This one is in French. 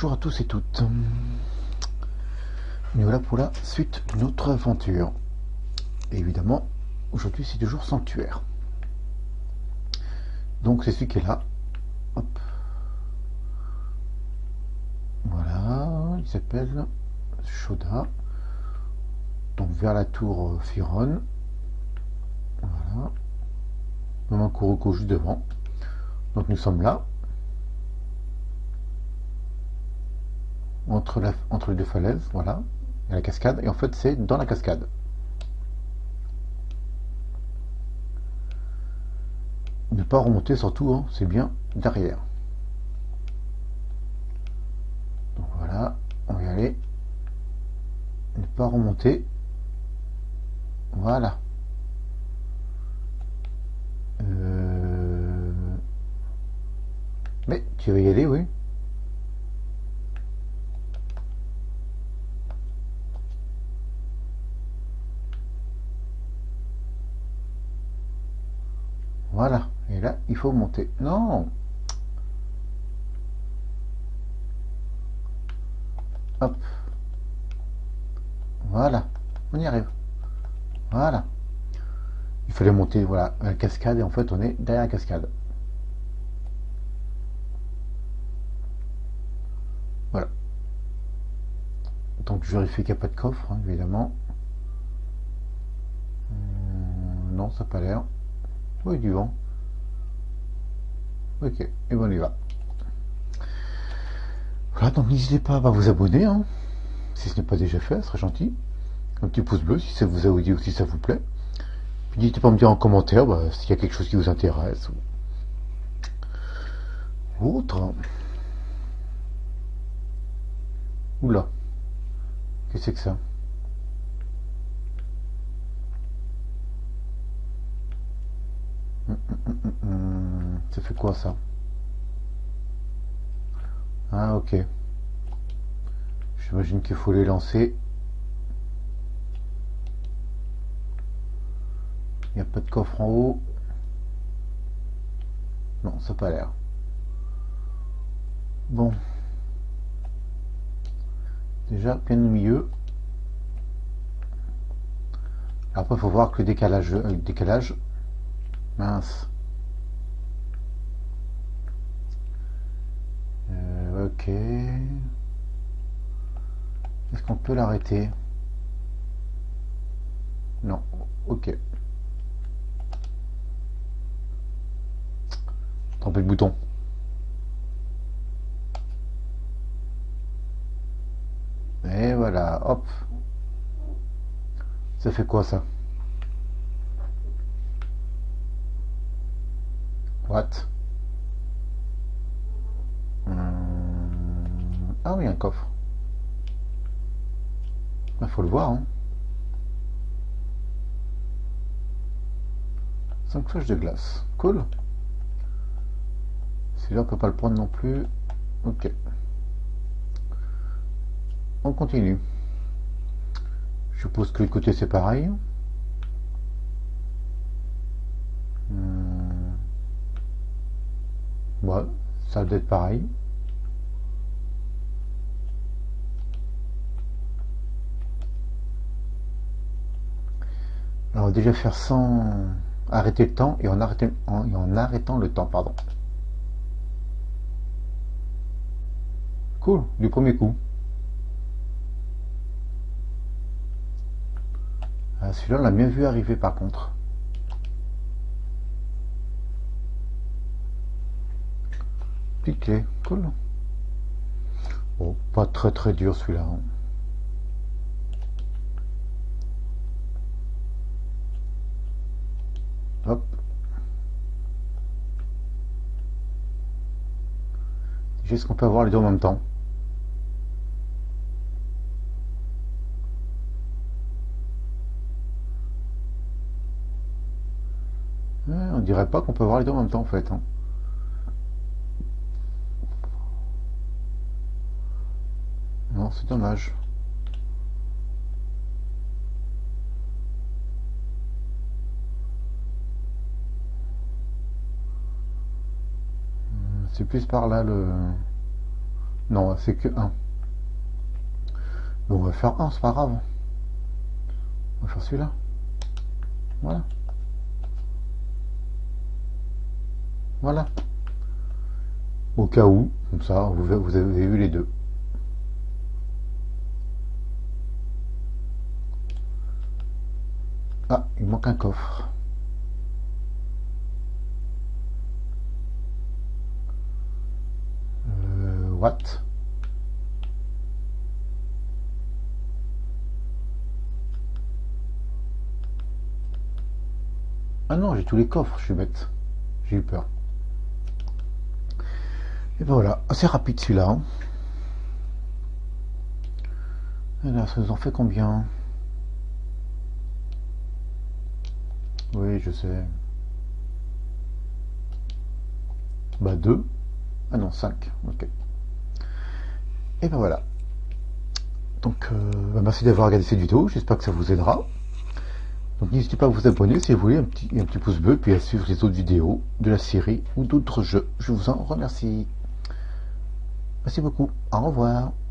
Bonjour à tous et toutes. Nous voilà pour la suite de notre aventure. Et évidemment, aujourd'hui c'est toujours sanctuaire. Donc c'est celui qui est là. Hop. Voilà, il s'appelle Shoda. Donc vers la tour Firon. Voilà. Maman Kuroko juste devant. Donc nous sommes là. Entre les deux falaises, voilà. Il y a la cascade. Et en fait c'est dans la cascade. Ne pas remonter surtout, hein, c'est bien derrière. Donc voilà, on va y aller. Ne pas remonter. Voilà. Mais tu vas y aller, oui. Voilà. Et là, il faut monter. Non. Hop. Voilà. On y arrive. Voilà. Il fallait monter, voilà, la cascade. Et en fait, on est derrière la cascade. Voilà. Donc, je vérifie qu'il n'y a pas de coffre, hein, évidemment. Non, ça n'a pas l'air. Oui, du vent. Ok. Et bon, on y va. Voilà, donc n'hésitez pas à vous abonner, hein, si ce n'est pas déjà fait, ce serait gentil. Un petit pouce bleu si ça vous a dit ou si ça vous plaît. Puis n'hésitez pas à me dire en commentaire s'il y a quelque chose qui vous intéresse ou autre. Oula, qu'est-ce que c'est que ça? Ça fait quoi ça? Ah ok. J'imagine qu'il faut les lancer. Il n'y a pas de coffre en haut. Non, ça n'a pas l'air. Bon. Déjà, bien au milieu. Après, il faut voir que le décalage. Mince. Ok. Est-ce qu'on peut l'arrêter? Non. Ok. Trompé le bouton. Et voilà, hop. Ça fait quoi ça? What? Ah oui, un coffre. Il faut le voir, hein. 5 flèches de glace. Cool. Celui-là, on peut pas le prendre non plus. Ok. On continue. Je suppose que le côté c'est pareil. Ouais, ça doit être pareil. Alors on va déjà faire sans arrêter le temps et en arrêtant le temps, pardon. Cool, du premier coup. Ah, celui-là, on l'a bien vu arriver par contre. Petite clé, cool. Bon, pas très dur celui-là. Hop. Est-ce qu'on peut avoir les deux en même temps? On dirait pas qu'on peut avoir les deux en même temps en fait. Hein. Non, c'est dommage. C'est plus par là le Non, c'est que un. Bon, on va faire un, c'est pas grave. On va faire celui-là. Voilà. Voilà. Au cas où, comme ça, vous avez vu les deux. Ah, il manque un coffre. What? Ah non, j'ai tous les coffres, je suis bête. J'ai eu peur. Et ben voilà, assez rapide celui-là. Hein. Alors, ça nous en fait combien? Oui, je sais. Bah 2. Ah non, 5. Ok. Et ben voilà. Donc, bah merci d'avoir regardé cette vidéo. J'espère que ça vous aidera. Donc n'hésitez pas à vous abonner si vous voulez, un petit pouce bleu, puis à suivre les autres vidéos de la série ou d'autres jeux. Je vous en remercie. Merci beaucoup. Au revoir.